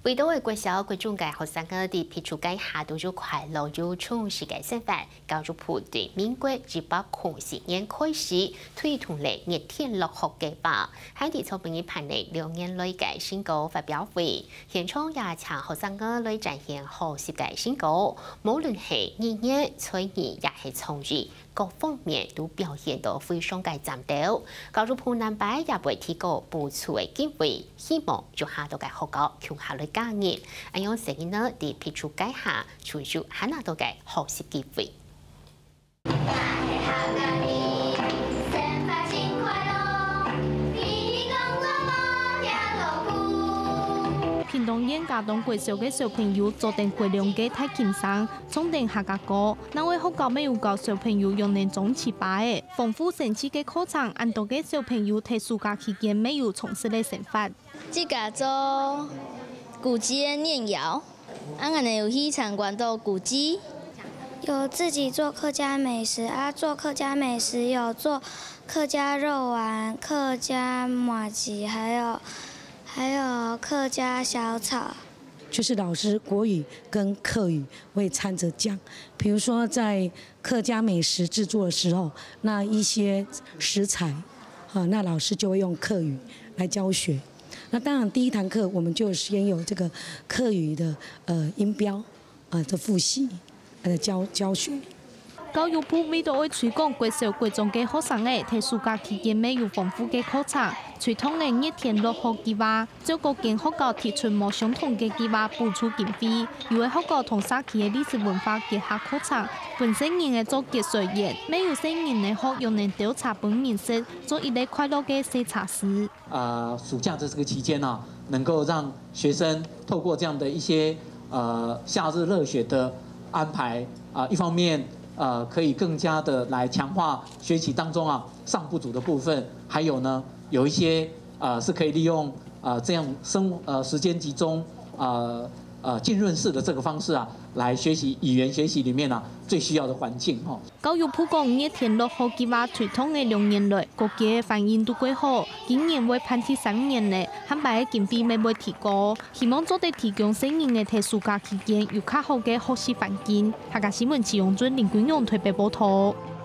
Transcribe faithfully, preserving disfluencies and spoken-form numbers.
为到为国小国中嘅學生嘅啲撇除計下到咗快樂又充實嘅生活，教育部對民國一百零四年開始推動嚟熱天落學計劃，喺啲草本嘅盤嚟兩年內嘅新稿發表會，現場也請學生嘅來展現學習嘅新稿，無論係語言、才藝也係創意。 各方面都表現到非常嘅讚到，教育部南擺也會提供補助嘅機會，希望做下到嘅學校強下來加熱，咁樣成日呢啲撇除計下，隨住下拿到嘅學習機會。 屏東縣嘉東國小嘅小朋友做定過兩個太輕鬆，衝定客家歌，那位學校沒有教小朋友用能種詞把嘅豐富神奇嘅課程，按到嘅小朋友喺暑假期間沒有從事嘅生活。 自家做古蹟嘅念謠，俺可能有去參觀到古蹟， 有自己做客家美食啊，做客家美食有做客家肉丸、客家麻糬，還有。 还有客家小炒， 就是老師國語跟客語會摻着講。比如說在客家美食製作的時候，那一些食材，啊，那老師就會用客語來教學。那當然第一堂課我們就先有這個客語的呃音標，呃的複習，呃教教學。 教育部為到為推廣國小國中嘅學生嘅喺暑假期間沒有豐富嘅課程，推動嘅熱天落學計劃，就各間學校提出冇相同嘅計劃補助經費，有嘅學校同社區嘅歷史文化結合課程，本身人嘅做結水員，沒有成人嘅學用能調查本面識，做一類快樂嘅細查師。 呃，暑假這個期間啊，能夠讓學生透過這樣的一些呃夏日熱血的安排啊、呃，一方面。 呃，可以更加的來強化學習當中啊尚不足的部分，還有呢，有一些呃是可以利用呃這樣生呃時間集中呃呃浸潤式的這個方式啊，來學習語言學習裡面啊最需要的環境哈。 教育部講熱天落學計劃推動嘅兩年來，各界反應都幾好，今年會攀第三年咧，喊擺嘅經費未會提高，希望做得提供成人嘅喺暑假期間有較好嘅學習環境。客家新聞齊永尊、林君勇台北報道。